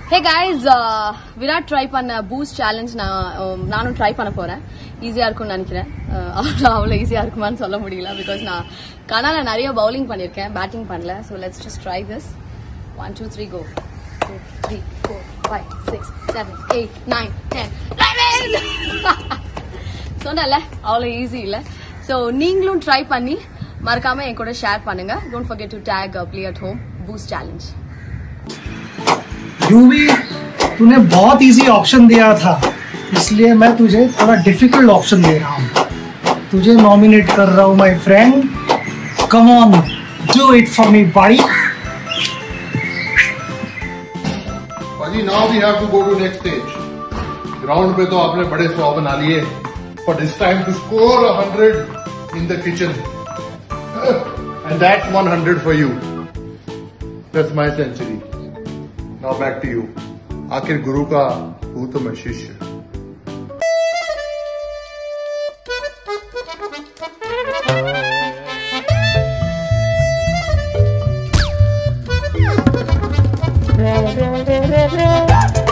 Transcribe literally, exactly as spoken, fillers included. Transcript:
Hey guys, uh, Virat try பண்ண Boost challenge நான் நானும் ட்ரை பண்ண போறேன். ஈஸியா இருக்கும்னு நினைக்கிறேன். அவ்வளோ ஈஸியா இருக்குமான்னு சொல்ல முடியல பிகாஸ் நான் கனால நிறைய பவுலிங் பண்ணிருக்கேன், பேட்டிங் பண்ணல. So let's just try this. One two three go. Two three four five six seven eight nine ten சொன்னல அவ்வளோ ஈஸி இல்லை. ஸோ நீங்களும் ட்ரை பண்ணி மறக்காம என் கூட ஷேர் பண்ணுங்க. Don't forget to take play at home Boost challenge. Yuvi तूने बहुत इजी ऑप्शन दिया था, इसलिए मैं तुझे थोड़ा डिफिकल्ट ऑप्शन दे रहा हूँ. तुझे नॉमिनेट कर रहा हूँ my friend. Come on, do it for me buddy. पाजी, now we have to go to next stage. Ground पे तो आपने बड़े सौ बना लिए, but it's time to score a hundred in the kitchen. And that's one hundred for you. That's my century. Now back to you. आखिर गुरु का हूँ तो मैं शिष्य. Yeah.